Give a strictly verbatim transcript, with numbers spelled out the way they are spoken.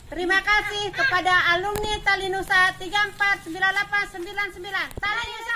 Terima kasih kepada alumni Talinusa tiga empat sembilan delapan sembilan sembilan. Talinusa